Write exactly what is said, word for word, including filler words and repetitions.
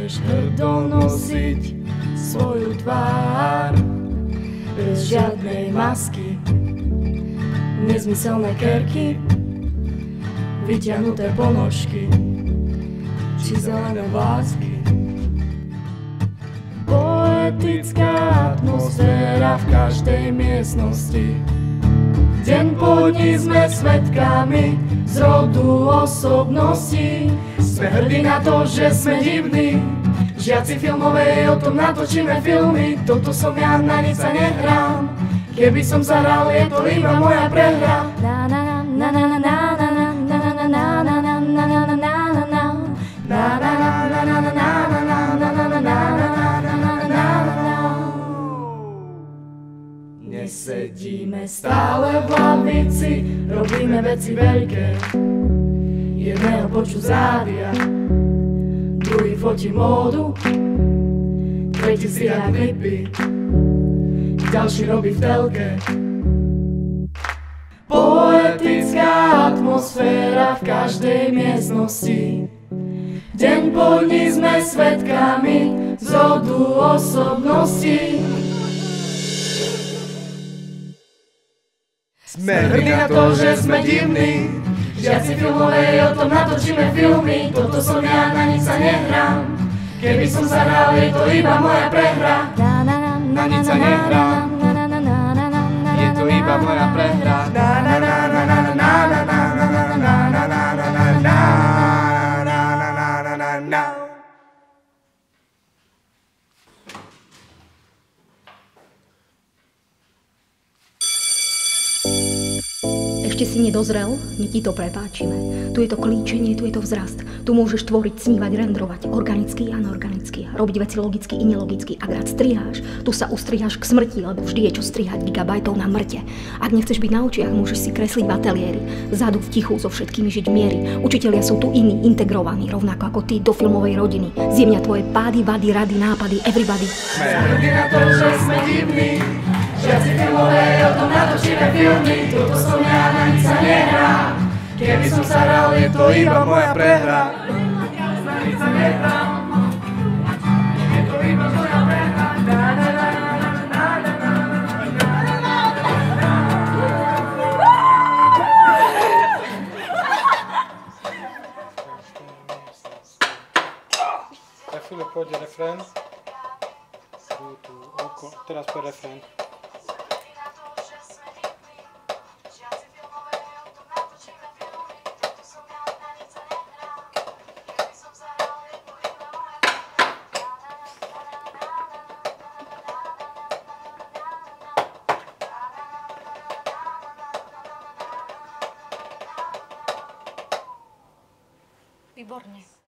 Môžeš hrdo nosiť svoju tvár bez žiadnej masky, nezmyselné kerky, vyťahnuté ponožky či zelené vlásky. Poetická atmosféra v každej miestnosti. Deň po dni sme svedkami zrodu osobností. Sme hrdí na to, že sme divní, žiaci filmovej, o tom natočíme filmy. Toto som ja, na nič sa nehrám, keby som sa hral, je to iba moja prehra. Na na na na na na na na na na na na na na na na na. Nesedíme stále v lavici, robíme veci veľké. Jedného poču zádia, druhý fotí módu, tretí striha klipy, ďalší robí v telke. Poetická atmosféra v každej miestnosti. Deň po dni sme svedkami zrodu osobností. Sme hrdí na to, že sme divní, žiaci filmovej, o tom natočíme filmy. Toto som ja, na nič sa nehrám, keby som sa hral, je to iba moja prehra. Na nič sa nehrám, je to iba moja prehra. Ešte si nedozrel, my ti to prepáčime. Tu je to klíčenie, tu je to vzrast. Tu môžeš tvoriť, snívať, rendrovať, organicky a anorganicky. Robiť veci logicky i nelogicky. Ak rád striháš, tu sa ustriháš k smrti, lebo vždy je čo strihať gigabajtov na mŕte. Ak nechceš byť na očiach, môžeš si kresliť v ateliéri. Vzadu v tichu so všetkými žiť v miery. Učitelia sú tu iní, integrovaní, rovnako ako ty do filmovej rodiny. Zjemňa tvoje pády, vady, rady, nápady, everybody. Sme hrdí na to, že sme divní, žiaci filmovej, o tom natočíme filmy. Toto som ja, na nič sa nehrám, keby som sa hral, je to iba moja prehra. Na nič sa nehrám, je to iba moja prehra. Za chvíľu pôjde refrén. Tu, tu, oko. Teraz pôjde refrén. Výborne.